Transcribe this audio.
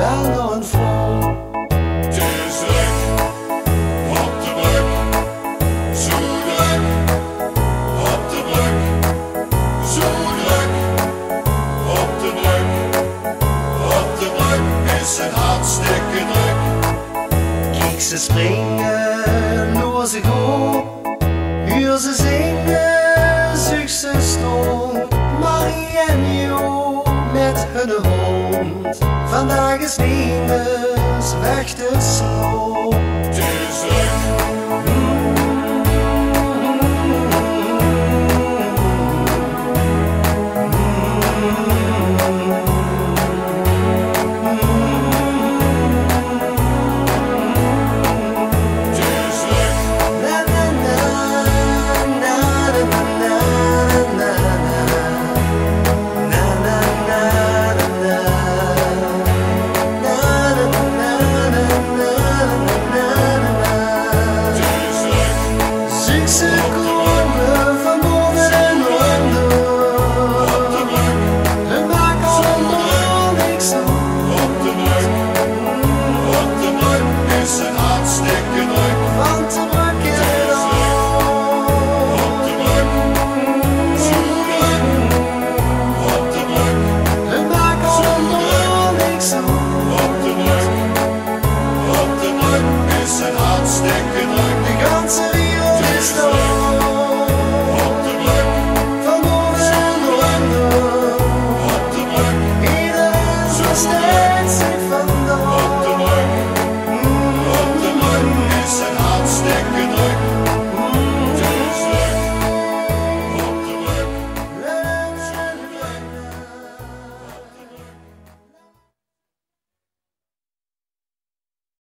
wel nog een vrouw. Het is druk op de brug, zo druk op de brug, zo druk op de brug. Op de brug is het hartstikke druk. Kijk ze springen, loer ze gaan, huur ze zingen, zucht ze stond. Marie en Jo met hun hond, vandaag is Venus weg te slaan.